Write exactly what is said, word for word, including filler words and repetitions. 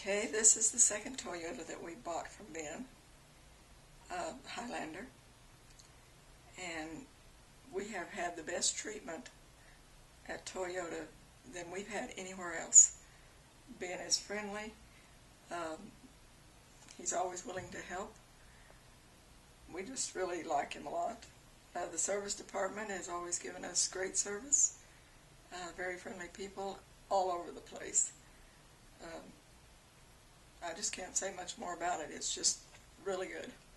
Okay, this is the second Toyota that we bought from Ben, uh, Highlander, and we have had the best treatment at Toyota than we've had anywhere else. Ben is friendly. Um, he's always willing to help. We just really like him a lot. Uh, the service department has always given us great service. Uh, very friendly people all over the place. Um, I just can't say much more about it. It's just really good.